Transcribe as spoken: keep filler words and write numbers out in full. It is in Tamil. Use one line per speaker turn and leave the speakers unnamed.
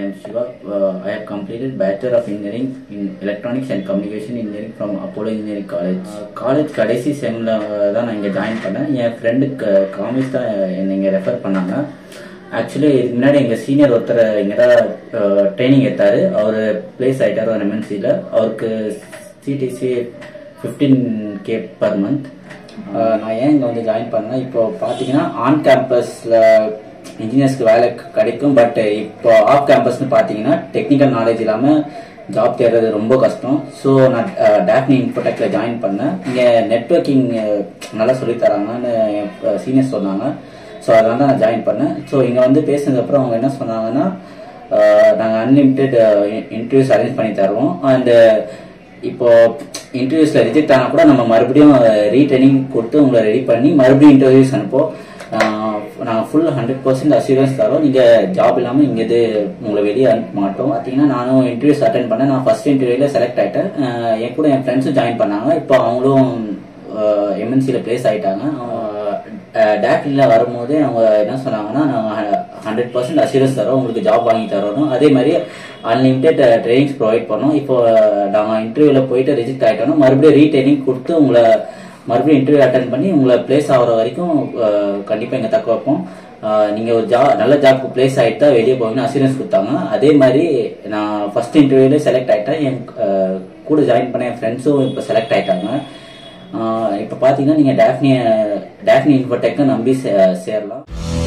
am Shiva. Uh, I have completed Bachelor of Engineering in Electronics and Communication Engineering from Apollo Engineering College. Uh, college கடைசி செம்மில் தான் நான் இங்கே ஜாயின் பண்ணேன். என் ஃப்ரெண்டுக்கு காமிஸ் தான் என்னை இங்கே ரெஃபர் பண்ணாங்க. ஆக்சுவலி இதுக்கு முன்னாடி எங்கள் சீனியர் ஒருத்தர் இங்கே தான் ட்ரைனிங் எடுத்தார். அவர் பிளேஸ் ஆகிட்டார் ஒரு எம்என்சியில். அவருக்கு CTC fifteen K per month. நான் ஏன் இங்கே வந்து ஜாயின் பண்ணேன், இப்போ பார்த்தீங்கன்னா ஆன் கேம்பஸில் இன்ஜினியர்ஸ்க்கு வேலை கிடைக்கும். பட் இப்போ ஆஃப் கேம்பஸ்னு பார்த்தீங்கன்னா டெக்னிக்கல் நாலேஜ் இல்லாமல் ஜாப் தேடுறது ரொம்ப கஷ்டம். ஸோ நான் டாஃப்னி இன்ஃபோடெக்கில் ஜாயின் பண்ணேன். இங்கே நெட்வொர்க்கிங் நல்லா சொல்லித்தராங்கன்னு சீனியர்ஸ் சொன்னாங்க. ஸோ அதனால தான் நான் ஜாயின் பண்ணேன். ஸோ இங்கே வந்து பேசுனதுக்கப்புறம் அவங்க என்ன சொன்னாங்கன்னா, நாங்கள் அன்லிமிட்டெட் இன்டர்வியூஸ் அரேஞ்ச் பண்ணி தருவோம். அண்டு இப்போ இன்டர்வியூஸில் ரிஜெக்ட் ஆனால் கூட நம்ம மறுபடியும் ரீட்ரைனிங் கொடுத்து உங்களை ரெடி பண்ணி மறுபடியும் இன்டர்வியூஸ் அனுப்போம். நாங்கள் ஃபுல் ஹண்ட்ரட் பர்சன்ட் அஷூரன்ஸ் தரோம். நீங்கள் ஜாப் இல்லாமல் இங்கே இது உங்களை வெளியே அனுப்ப மாட்டோம். பார்த்தீங்கன்னா நானும் இன்டர்வியூஸ் அட்டன் பண்ணேன். நான் ஃபர்ஸ்ட் இன்டர்வியூவில் செலக்ட் ஆகிட்டேன். என் கூட என் ஃப்ரெண்ட்ஸும் ஜாயின் பண்ணாங்க. இப்போ அவங்களும் எம்என்சியில் பிளேஸ் ஆகிட்டாங்க. டேப்லில் வரும்போதே அவங்க என்ன சொன்னாங்கன்னா, நாங்கள் ஹண்ட்ரட் பர்சன்ட் அஷூரன்ஸ் தரோம், உங்களுக்கு ஜாப் வாங்கி தரோம். அதே மாதிரி அன்லிமிட்டெட் ட்ரைனிங்ஸ் ப்ரொவைட் பண்ணோம். இப்போ நாங்கள் இன்டர்வியூவில் போயிட்டு ரிஜெக்ட் ஆகிட்டோம்னா மறுபடியும் ரீட்ரைனிங் கொடுத்து உங்களை மறுபடியும் இன்டர்வியூ அட்டன் பண்ணி உங்களை பிளேஸ் ஆகிற வரைக்கும் கண்டிப்பாக இங்கே தக்க வைப்போம். நீங்கள் ஒரு ஜா நல்ல ஜாப்க்கு பிளேஸ் ஆகிட்டா வெளியே போவீங்கன்னு அஷூரன்ஸ் கொடுத்தாங்க. அதே மாதிரி நான் ஃபர்ஸ்ட் இன்டர்வியூலேயே செலக்ட் ஆகிட்டேன். என் கூட ஜாயின் பண்ண என் ஃப்ரெண்ட்ஸும் இப்போ செலக்ட் ஆகிட்டாங்க. இப்போ பார்த்தீங்கன்னா நீங்கள் டாஃப்னி டாஃப்னி இன்ஃபோடெக்கை நம்பி சேரலாம்.